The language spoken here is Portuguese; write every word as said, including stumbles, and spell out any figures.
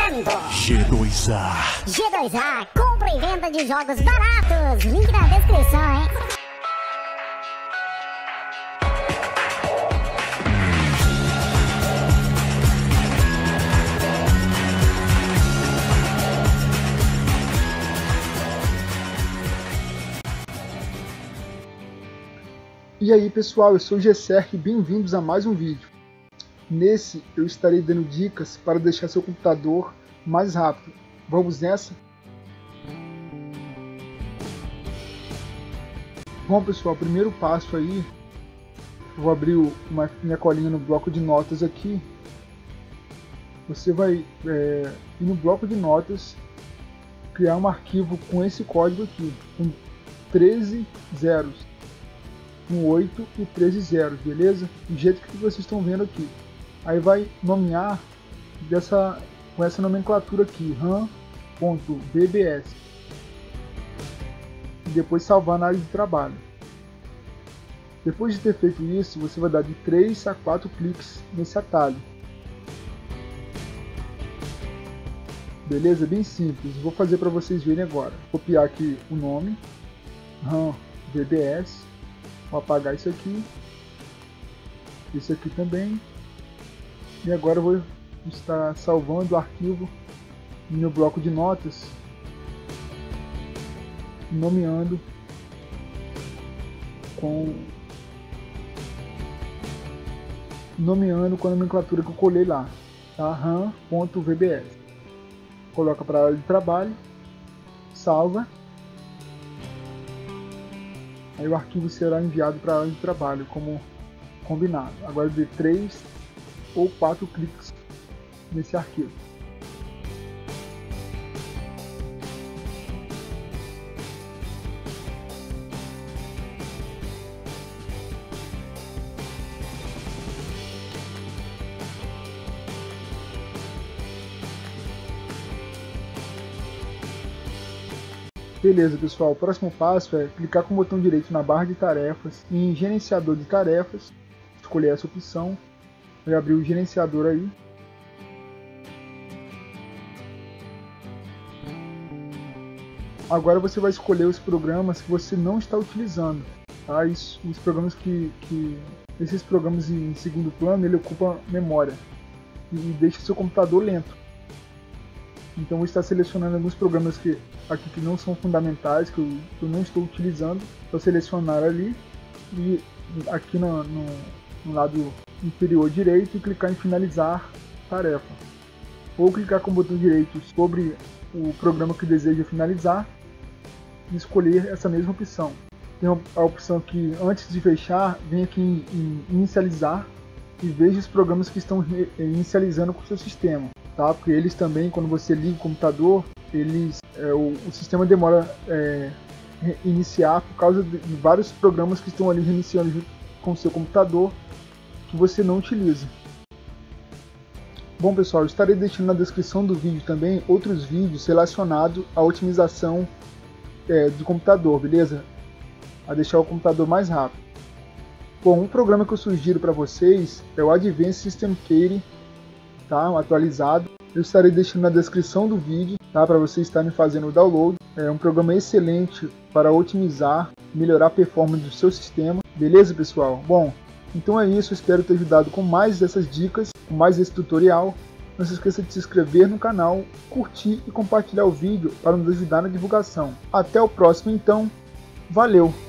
apresentando G dois A. G dois A, compra e venda de jogos baratos. Link na descrição, hein? E aí pessoal, eu sou o Gesserk e bem-vindos a mais um vídeo. Nesse eu estarei dando dicas para deixar seu computador mais rápido. Vamos nessa? Bom pessoal, primeiro passo aí, eu vou abrir uma, minha colinha no bloco de notas aqui. Você vai é, ir no bloco de notas, criar um arquivo com esse código aqui, com treze zeros. Com oito e treze zeros, beleza? Do jeito que vocês estão vendo aqui. Aí vai nomear dessa, com essa nomenclatura aqui, ram.bbs. E depois salvar na área de trabalho. Depois de ter feito isso, você vai dar de três a quatro cliques nesse atalho. Beleza? Bem simples. Vou fazer para vocês verem agora. Vou copiar aqui o nome, ram.bbs. Vou apagar isso aqui, esse aqui também, e agora eu vou estar salvando o arquivo no meu bloco de notas, nomeando com nomeando com a nomenclatura que eu colei lá, tá? ram.vbs. Coloca para a área de trabalho, salva. Aí o arquivo será enviado para a área de trabalho, como combinado. Agora dê três ou quatro cliques nesse arquivo. Beleza pessoal, o próximo passo é clicar com o botão direito na barra de tarefas e em gerenciador de tarefas, escolher essa opção, vai abrir o gerenciador aí. Agora você vai escolher os programas que você não está utilizando, tá? Os, os programas que, que esses programas em segundo plano, ele ocupa memória e deixa o seu computador lento. Então vou estar selecionando alguns programas que aqui que não são fundamentais, que eu, que eu não estou utilizando. Vou selecionar ali e aqui no, no, no lado inferior direito e clicar em finalizar tarefa. Ou clicar com o botão direito sobre o programa que deseja finalizar e escolher essa mesma opção. Tem a opção que antes de fechar, vem aqui em, em inicializar e veja os programas que estão inicializando com o seu sistema. Tá? Porque eles também, quando você liga o computador, eles, é, o, o sistema demora é, iniciar por causa de, de vários programas que estão ali reiniciando junto com o seu computador que você não utiliza. Bom pessoal, eu estarei deixando na descrição do vídeo também outros vídeos relacionados à otimização é, do computador, beleza? A deixar o computador mais rápido. Bom, um programa que eu sugiro para vocês é o Advanced System Key, tá? Um atualizado. Eu estarei deixando na descrição do vídeo, tá? Para vocês estarem fazendo o download. É um programa excelente para otimizar, melhorar a performance do seu sistema. Beleza, pessoal? Bom, então é isso. Eu espero ter ajudado com mais dessas dicas, com mais esse tutorial. Não se esqueça de se inscrever no canal, curtir e compartilhar o vídeo para nos ajudar na divulgação. Até o próximo, então. Valeu!